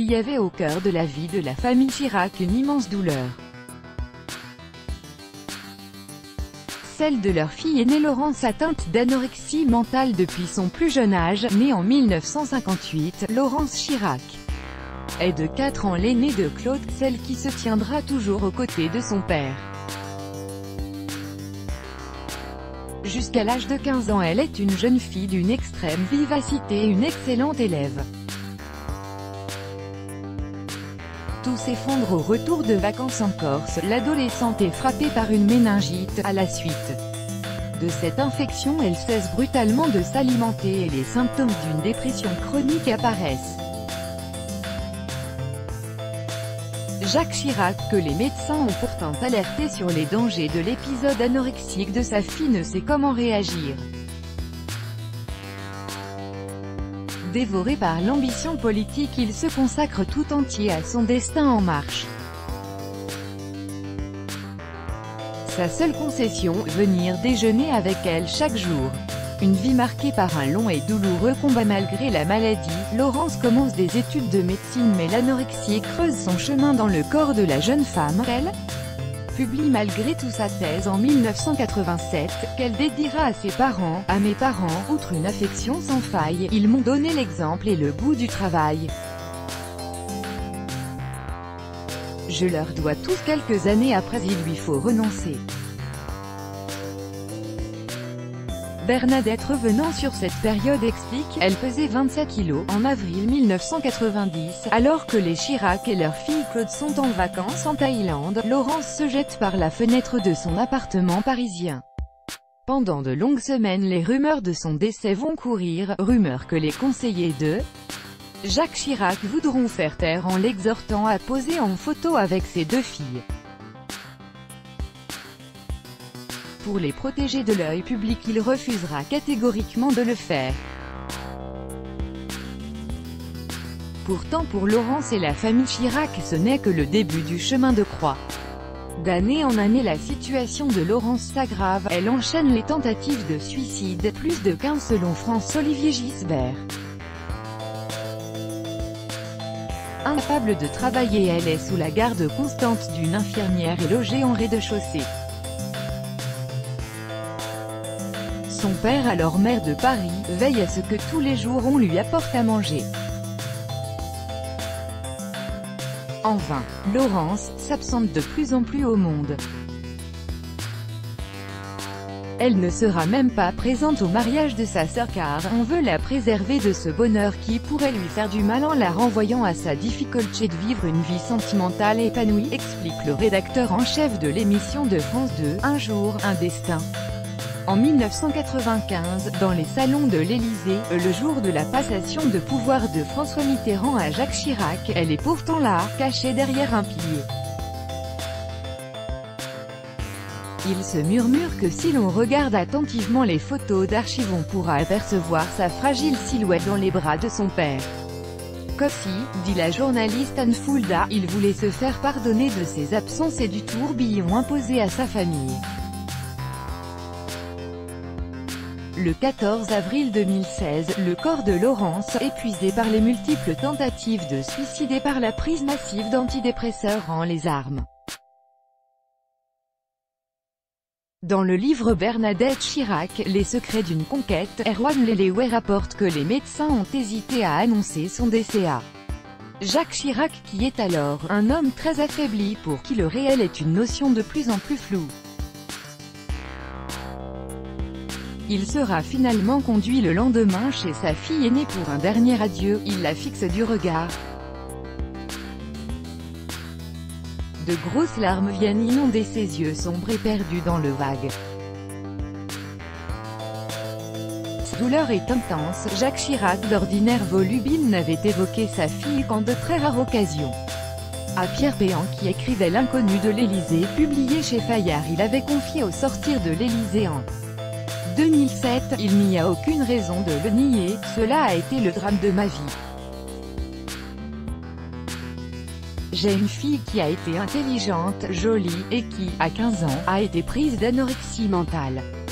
il y avait au cœur de la vie de la famille Chirac une immense douleur. Celle de leur fille aînée Laurence, atteinte d'anorexie mentale depuis son plus jeune âge. Née en 1958, Laurence Chirac est de 4 ans l'aînée de Claude, celle qui se tiendra toujours aux côtés de son père. Jusqu'à l'âge de 15 ans, elle est une jeune fille d'une extrême vivacité et une excellente élève. Tout s'effondre au retour de vacances en Corse. L'adolescente est frappée par une méningite. À la suite de cette infection, elle cesse brutalement de s'alimenter et les symptômes d'une dépression chronique apparaissent. Jacques Chirac, que les médecins ont pourtant alerté sur les dangers de l'épisode anorexique de sa fille, ne sait comment réagir. Dévoré par l'ambition politique, il se consacre tout entier à son destin en marche. Sa seule concession, venir déjeuner avec elle chaque jour. Une vie marquée par un long et douloureux combat malgré la maladie. Laurence commence des études de médecine, mais l'anorexie creuse son chemin dans le corps de la jeune femme. Elle publie malgré tout sa thèse en 1987, qu'elle dédiera à ses parents. À mes parents, outre une affection sans faille, ils m'ont donné l'exemple et le goût du travail. Je leur dois tous. Quelques années après, il lui faut renoncer. Bernadette, revenant sur cette période, explique: elle pesait 27 kilos en avril 1990, alors que les Chirac et leur fille Claude sont en vacances en Thaïlande. Laurence se jette par la fenêtre de son appartement parisien. Pendant de longues semaines, les rumeurs de son décès vont courir, rumeurs que les conseillers de Jacques Chirac voudront faire taire en l'exhortant à poser en photo avec ses 2 filles. Pour les protéger de l'œil public, il refusera catégoriquement de le faire. Pourtant, pour Laurence et la famille Chirac, ce n'est que le début du chemin de croix. D'année en année, la situation de Laurence s'aggrave. Elle enchaîne les tentatives de suicide, plus de 15 selon France-Olivier Gisbert. Incapable de travailler, elle est sous la garde constante d'une infirmière et logée en rez-de-chaussée. Son père, alors maire de Paris, veille à ce que tous les jours on lui apporte à manger. En vain, Laurence s'absente de plus en plus au monde. Elle ne sera même pas présente au mariage de sa sœur car on veut la préserver de ce bonheur qui pourrait lui faire du mal en la renvoyant à sa difficulté de vivre une vie sentimentale épanouie, explique le rédacteur en chef de l'émission de France 2, Un jour, un destin. En 1995, dans les salons de l'Élysée, le jour de la passation de pouvoir de François Mitterrand à Jacques Chirac, elle est pourtant là, cachée derrière un pilier. Il se murmure que si l'on regarde attentivement les photos d'archives, on pourra apercevoir sa fragile silhouette dans les bras de son père. Comme si, dit la journaliste Anne Fulda, il voulait se faire pardonner de ses absences et du tourbillon imposé à sa famille. Le 14 avril 2016, le corps de Laurence, épuisé par les multiples tentatives de suicide et par la prise massive d'antidépresseurs, rend les armes. Dans le livre Bernadette Chirac, Les secrets d'une conquête, Erwan Lelewe rapporte que les médecins ont hésité à annoncer son décès à Jacques Chirac, qui est alors un homme très affaibli pour qui le réel est une notion de plus en plus floue. Il sera finalement conduit le lendemain chez sa fille aînée pour un dernier adieu. Il la fixe du regard. De grosses larmes viennent inonder ses yeux sombres et perdus dans le vague. Sa douleur est intense. Jacques Chirac, d'ordinaire volubile, n'avait évoqué sa fille qu'en de très rares occasions. À Pierre Péan, qui écrivait L'inconnu de l'Élysée, publié chez Fayard, il avait confié au sortir de l'Élysée en 2007, il n'y a aucune raison de le nier, cela a été le drame de ma vie. J'ai une fille qui a été intelligente, jolie, et qui, à 15 ans, a été prise d'anorexie mentale.